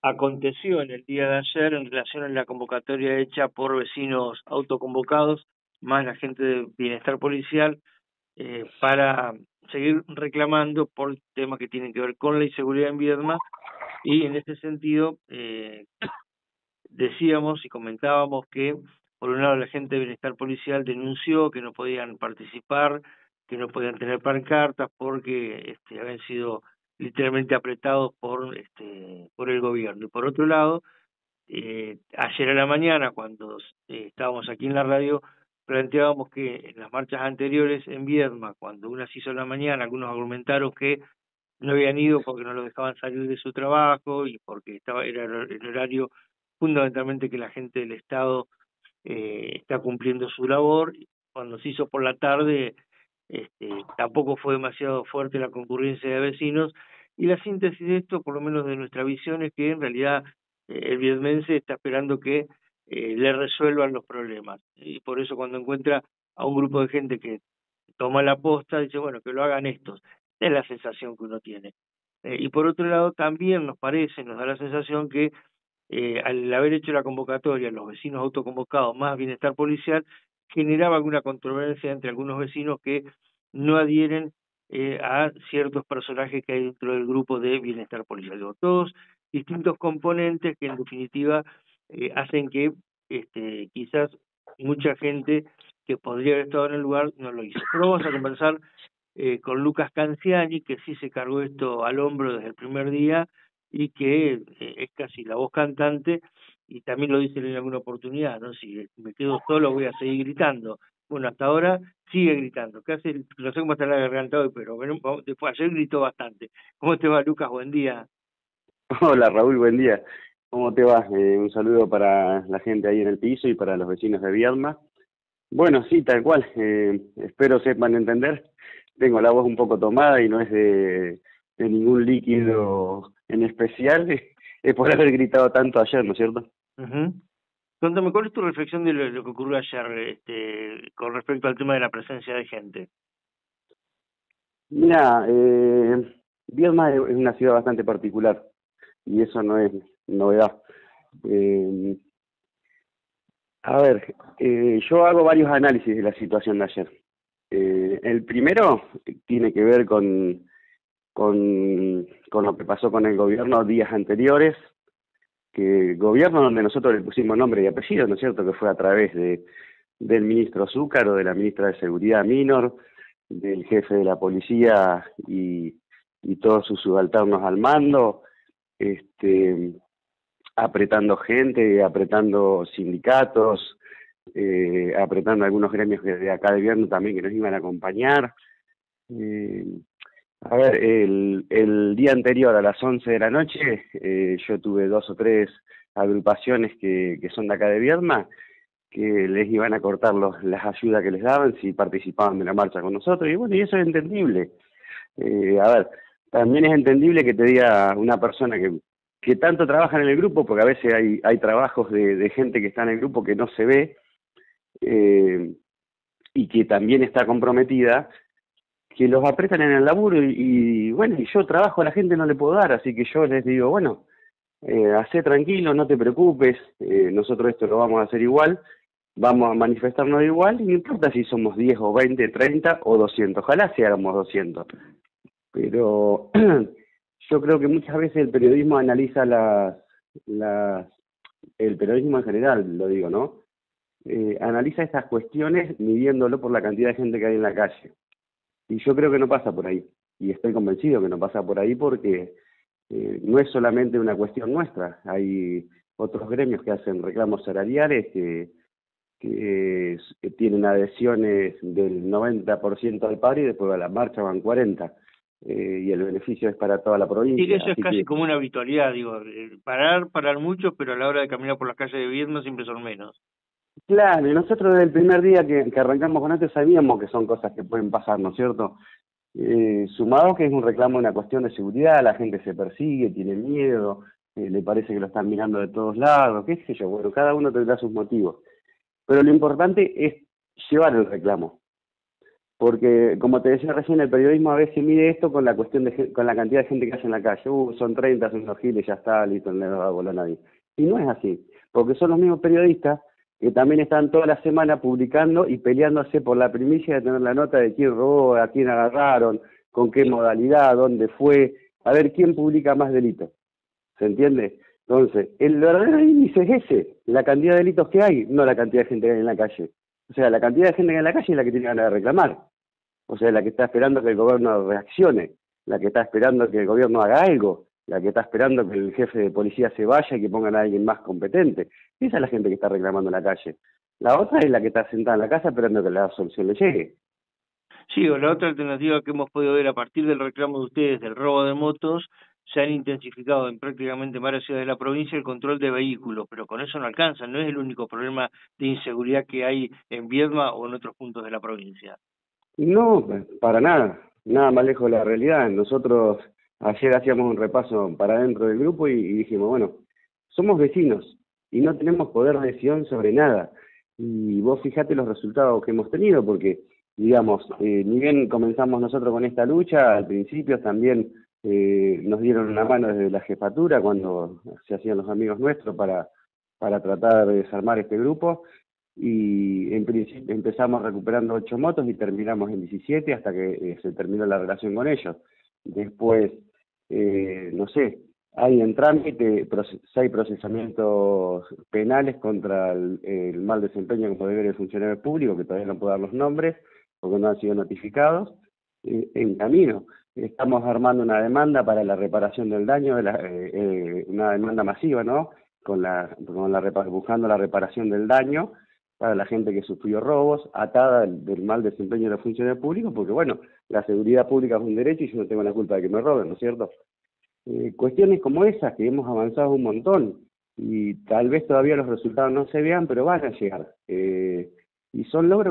aconteció en el día de ayer en relación a la convocatoria hecha por vecinos autoconvocados, más la gente de Bienestar Policial, para seguir reclamando por temas que tienen que ver con la inseguridad en Viedma. Y en ese sentido, decíamos y comentábamos que, por un lado, la gente de Bienestar Policial denunció que no podían participar, que no podían tener pancartas porque habían sido literalmente apretados por el gobierno. Y por otro lado, ayer a la mañana, cuando estábamos aquí en la radio, planteábamos que en las marchas anteriores en Viedma, cuando una se hizo en la mañana, algunos argumentaron que no habían ido porque no los dejaban salir de su trabajo y porque era el horario fundamentalmente que la gente del Estado está cumpliendo su labor. Cuando se hizo por la tarde, tampoco fue demasiado fuerte la concurrencia de vecinos, y la síntesis de esto, por lo menos de nuestra visión, es que en realidad el vietmense está esperando que le resuelvan los problemas, y por eso cuando encuentra a un grupo de gente que toma la posta, dice, bueno, que lo hagan estos. Es la sensación que uno tiene. Y por otro lado, también nos da la sensación que al haber hecho la convocatoria, los vecinos autoconvocados más Bienestar Policial, generaba alguna controversia entre algunos vecinos que no adhieren a ciertos personajes que hay dentro del grupo de Bienestar Policial. Digo, todos distintos componentes que en definitiva hacen que quizás mucha gente que podría haber estado en el lugar no lo hizo. Pero vamos a conversar con Lucas Canciani, que sí se cargó esto al hombro desde el primer día y que es casi la voz cantante, y también lo dice en alguna oportunidad, ¿no? Si me quedo solo voy a seguir gritando. Bueno, hasta ahora sigue gritando, casi no sé cómo está la garganta hoy, pero bueno, después ayer gritó bastante. ¿Cómo te va, Lucas? Buen día. Hola Raúl, buen día. ¿Cómo te va? Un saludo para la gente ahí en el piso y para los vecinos de Viedma. Bueno, sí, tal cual. Espero sepan entender. Tengo la voz un poco tomada y no es de ningún líquido en especial. Es por haber gritado tanto ayer, ¿no es cierto? Uh-huh. Cuéntame, ¿cuál es tu reflexión de lo que ocurrió ayer con respecto al tema de la presencia de gente? Mira, Viedma es una ciudad bastante particular y eso no es novedad. Eh, A ver, yo hago varios análisis de la situación de ayer. El primero tiene que ver con lo que pasó con el gobierno días anteriores, que gobierno donde nosotros le pusimos nombre y apellido, ¿no es cierto?, que fue a través del ministro Zúcar o de la ministra de Seguridad Minor, del jefe de la policía y todos sus subalternos al mando, apretando gente, apretando sindicatos, apretando algunos gremios de acá de Viedma también que nos iban a acompañar. Eh, a ver, el día anterior a las 11 de la noche yo tuve 2 o 3 agrupaciones que son de acá de Viedma que les iban a cortar las ayudas que les daban si participaban de la marcha con nosotros, y bueno, y eso es entendible. A ver, también es entendible que te diga una persona que tanto trabaja en el grupo, porque a veces hay trabajos de gente que está en el grupo que no se ve, y que también está comprometida, que los apretan en el laburo y bueno, y yo trabajo a la gente no le puedo dar, así que yo les digo, bueno, hacé tranquilo, no te preocupes, nosotros esto lo vamos a hacer igual, vamos a manifestarnos igual, y no importa si somos 10 o 20, 30 o 200, ojalá si hagamos 200. Pero yo creo que muchas veces el periodismo analiza el periodismo en general, lo digo, ¿no? Analiza estas cuestiones midiéndolo por la cantidad de gente que hay en la calle. Y yo creo que no pasa por ahí. Y estoy convencido que no pasa por ahí porque no es solamente una cuestión nuestra. Hay otros gremios que hacen reclamos salariales que tienen adhesiones del 90% al paro y después a la marcha van 40%. Y el beneficio es para toda la provincia. Sí, eso es Así casi que, como una habitualidad, digo, parar mucho, pero a la hora de caminar por las calles de Viedma siempre son menos. claro, y nosotros desde el primer día que arrancamos con esto sabíamos que son cosas que pueden pasar, ¿no es cierto? Sumado que es un reclamo, una cuestión de seguridad, la gente se persigue, tiene miedo, le parece que lo están mirando de todos lados, qué sé yo, bueno, cada uno tendrá sus motivos. Pero lo importante es llevar el reclamo. porque como te decía recién, el periodismo a veces mide esto con la cuestión con la cantidad de gente que hay en la calle. Son 30, son unos giles, ya está, listo, no le va a volar a nadie. Y no es así, porque son los mismos periodistas que también están toda la semana publicando y peleándose por la primicia de tener la nota de quién robó, a quién agarraron, con qué modalidad, dónde fue, a ver quién publica más delitos. ¿Se entiende? Entonces, el verdadero índice es ese, la cantidad de delitos que hay, no la cantidad de gente que hay en la calle. O sea, la cantidad de gente que hay en la calle es la que tiene ganas de reclamar. O sea, la que está esperando que el gobierno reaccione, la que está esperando que el gobierno haga algo, la que está esperando que el jefe de policía se vaya y que pongan a alguien más competente. Esa es la gente que está reclamando en la calle. La otra es la que está sentada en la casa esperando que la solución le llegue. Sí, o la otra alternativa que hemos podido ver a partir del reclamo de ustedes del robo de motos, se han intensificado en prácticamente varias ciudades de la provincia el control de vehículos, pero con eso no alcanza, no es el único problema de inseguridad que hay en Viedma o en otros puntos de la provincia. No, para nada, nada más lejos de la realidad. Nosotros ayer hacíamos un repaso para dentro del grupo y dijimos, bueno, somos vecinos y no tenemos poder de decisión sobre nada. Y vos fijate los resultados que hemos tenido, porque, digamos, ni bien comenzamos nosotros con esta lucha, al principio también nos dieron una mano desde la jefatura cuando se hacían los amigos nuestros para tratar de desarmar este grupo y en principio empezamos recuperando 8 motos y terminamos en 17 hasta que se terminó la relación con ellos. Después, no sé, hay en trámite 6 procesamientos penales contra el mal desempeño como deber de funcionario público, que todavía no puedo dar los nombres porque no han sido notificados, en camino. Estamos armando una demanda para la reparación del daño, una demanda masiva, ¿no? Buscando la reparación del daño para la gente que sufrió robos, atada del mal desempeño de los funcionarios públicos, porque bueno, la seguridad pública es un derecho y yo no tengo la culpa de que me roben, ¿no es cierto? Cuestiones como esas que hemos avanzado un montón y tal vez todavía los resultados no se vean, pero van a llegar. Y son logros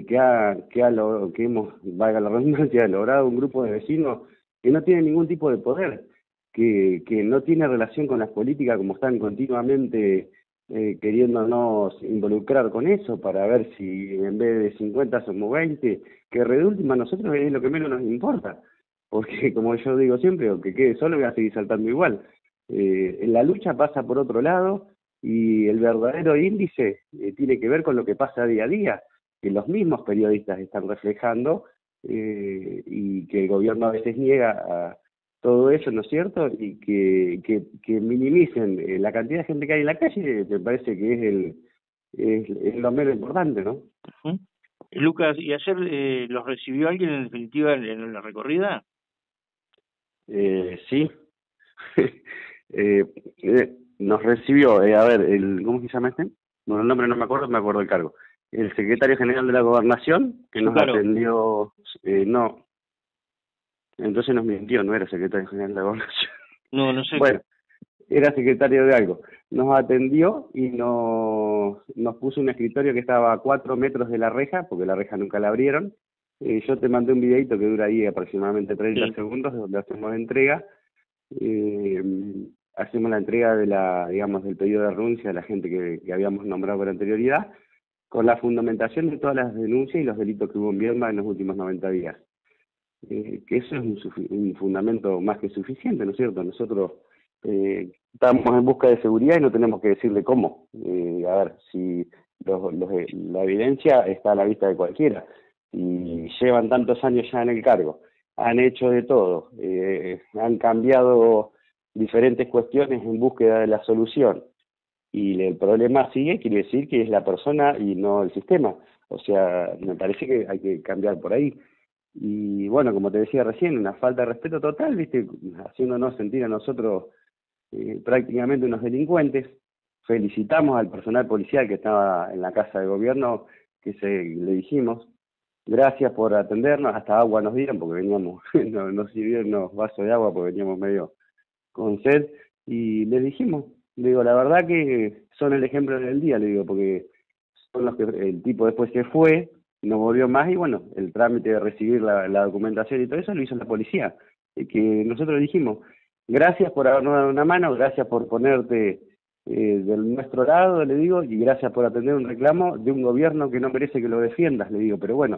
que hemos, valga la redundancia, logrado un grupo de vecinos que no tiene ningún tipo de poder, que no tiene relación con las políticas como están continuamente queriéndonos involucrar con eso para ver si en vez de 50 somos 20, que de última a nosotros es lo que menos nos importa, porque como yo digo siempre, aunque quede solo voy a seguir saltando igual. La lucha pasa por otro lado y el verdadero índice tiene que ver con lo que pasa día a día, que los mismos periodistas están reflejando y que el gobierno a veces niega a todo eso, ¿no es cierto? Y que minimicen la cantidad de gente que hay en la calle, me parece que es lo menos importante, ¿no? ¿Mm? Lucas, ¿y ayer los recibió alguien en definitiva en la recorrida? Sí. eh, Nos recibió, a ver, ¿cómo se llama este? Bueno, el nombre no me acuerdo del cargo. El secretario general de la Gobernación, que nos atendió, no, entonces nos mintió, no era secretario general de la Gobernación. No, no sé. Bueno, era secretario de algo. Nos atendió y nos puso un escritorio que estaba a 4 metros de la reja, porque la reja nunca la abrieron. Yo te mandé un videito que dura ahí aproximadamente 30 segundos, donde hacemos la entrega. Hacemos la entrega del pedido de renuncia a la gente que habíamos nombrado con anterioridad, con la fundamentación de todas las denuncias y los delitos que hubo en Viedma en los últimos 90 días. Que eso es un fundamento más que suficiente, ¿no es cierto? Nosotros estamos en busca de seguridad y no tenemos que decirle cómo. A ver, si la evidencia está a la vista de cualquiera y llevan tantos años ya en el cargo, han hecho de todo, han cambiado diferentes cuestiones en búsqueda de la solución y el problema sigue, quiere decir que es la persona y no el sistema. O sea, me parece que hay que cambiar por ahí. Y bueno, como te decía recién, una falta de respeto total, ¿viste? Haciéndonos sentir a nosotros prácticamente unos delincuentes. Felicitamos al personal policial que estaba en la casa de gobierno, le dijimos, gracias por atendernos, hasta agua nos dieron porque veníamos, nos sirvieron unos vasos de agua porque veníamos medio con sed, y les dijimos, le digo, la verdad que son el ejemplo del día, le digo, porque son los que el tipo después se fue, no volvió más y bueno, el trámite de recibir la documentación y todo eso lo hizo la policía. Y que nosotros le dijimos, gracias por habernos dado una mano, gracias por ponerte del nuestro lado, le digo, y gracias por atender un reclamo de un gobierno que no merece que lo defiendas, le digo, pero bueno,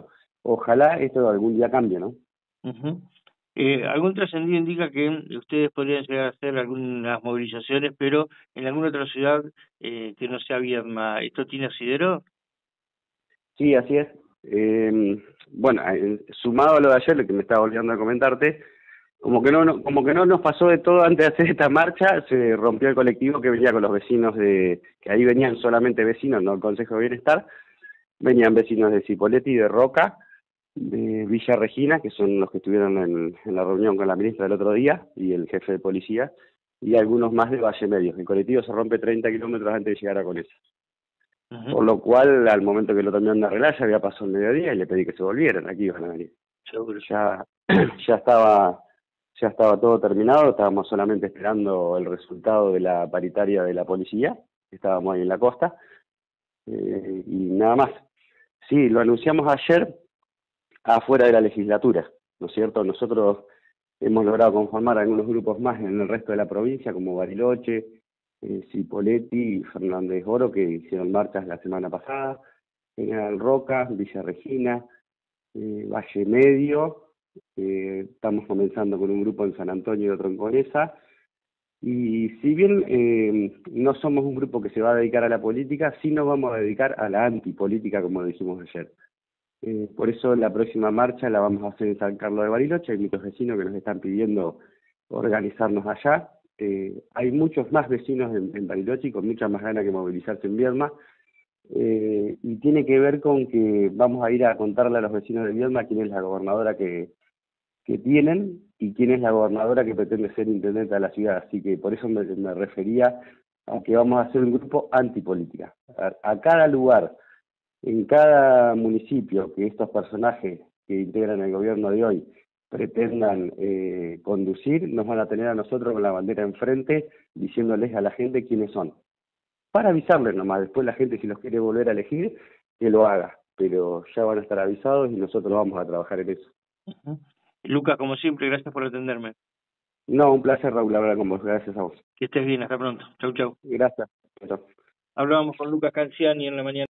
ojalá esto algún día cambie, ¿no? Ujú. Algún trascendido indica que ustedes podrían llegar a hacer algunas movilizaciones, pero en alguna otra ciudad que no sea Viedma. ¿Esto tiene asidero? Sí, así es. Bueno, sumado a lo de ayer, lo que me estaba olvidando de comentarte, como que no nos pasó de todo antes de hacer esta marcha, se rompió el colectivo que venía con los vecinos que ahí venían solamente vecinos, no el Consejo de Bienestar, venían vecinos de Cipolletti y de Roca, de Villa Regina, que son los que estuvieron en la reunión con la ministra el otro día, y el jefe de policía, y algunos más de Valle Medio. El colectivo se rompe 30 kilómetros antes de llegar a Conesa. Ujú. Por lo cual, al momento que lo terminaron de arreglar, ya había pasado el mediodía y le pedí que se volvieran, aquí iban a venir. Seguro. Ya, ya estaba, ya estaba todo terminado, estábamos solamente esperando el resultado de la paritaria de la policía, estábamos ahí en la costa, y nada más. Sí, lo anunciamos ayer afuera de la legislatura, ¿no es cierto? Nosotros hemos logrado conformar algunos grupos más en el resto de la provincia, como Bariloche, Cipolletti y Fernández Oro, que hicieron marchas la semana pasada, General Roca, Villa Regina, Valle Medio, estamos comenzando con un grupo en San Antonio y otro en Conesa, y si bien no somos un grupo que se va a dedicar a la política, sí nos vamos a dedicar a la antipolítica, como dijimos ayer. Por eso la próxima marcha la vamos a hacer en San Carlos de Bariloche. Hay muchos vecinos que nos están pidiendo organizarnos allá. Hay muchos más vecinos en Bariloche y con mucha más ganas que movilizarse en Viedma. Y tiene que ver con que vamos a ir a contarle a los vecinos de Viedma quién es la gobernadora que tienen y quién es la gobernadora que pretende ser intendente de la ciudad. Así que por eso me refería a que vamos a hacer un grupo antipolítica. A cada lugar, en cada municipio que estos personajes que integran el gobierno de hoy pretendan conducir, nos van a tener a nosotros con la bandera enfrente diciéndoles a la gente quiénes son. Para avisarles nomás, después la gente si los quiere volver a elegir, que lo haga, pero ya van a estar avisados y nosotros vamos a trabajar en eso. Ujú. Lucas, como siempre, gracias por atenderme. No, un placer, Raúl, hablar con vos, gracias a vos. Que estés bien, hasta pronto. Chau, chau. Gracias. Chao. Hablábamos con Lucas Canciani en la mañana.